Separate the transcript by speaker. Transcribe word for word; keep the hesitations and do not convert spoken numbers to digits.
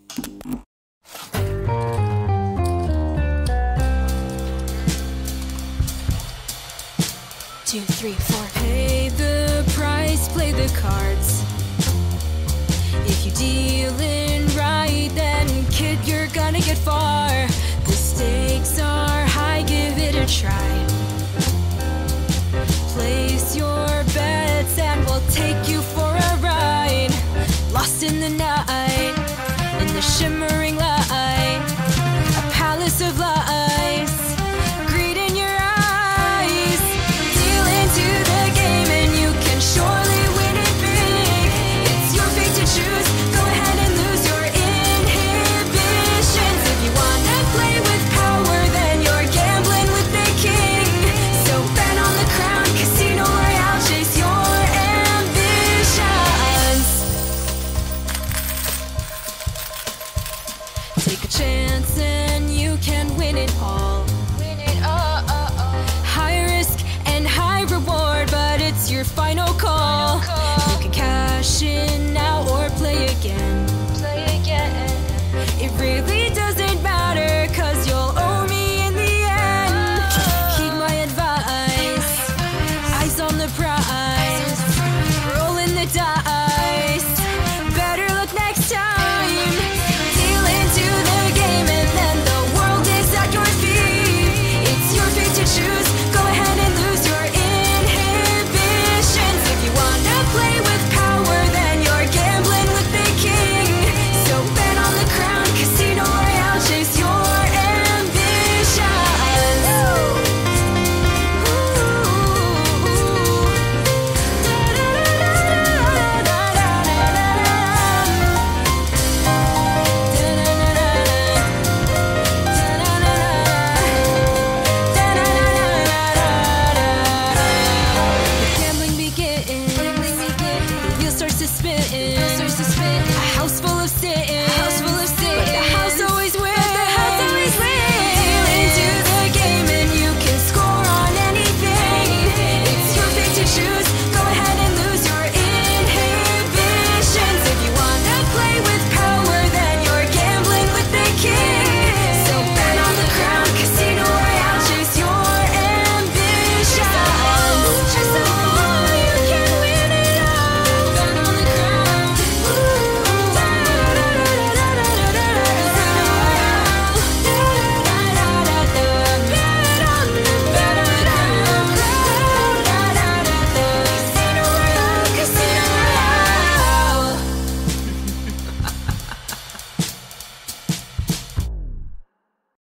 Speaker 1: Two, three, four. Pay the price, play the cards. If you dealin' right, then kid, you're gonna get far. The stakes are high, give it a try. Place your bets and we'll take you for a ride. Lost in the night, in the shimmering light, a palace of lies, greed in your eyes. Deal into the game and you can surely win it big. It's your fate to choose, go ahead and lose your inhibitions. If you wanna play with power, then you're gambling with the king. So bet on the crown, Casino Royale, chase your ambitions. Take a chance and you can win it all. Win it all. High risk and high reward, but it's your final call. You can cash in now or play again. Play again. It really doesn't matter, cause you'll owe me in the end. Heed my advice, eyes on the prize, rolling the dice. Better luck next time. Deal into the game and then the world is at your feet. It's your fate to choose, go ahead and lose your inhibitions. If you wanna play with power, then you're gambling with the king. So bet on the crown, Casino Royale, chase your ambitions. Gambling begins, the wheel starts to spin, a house full of sin.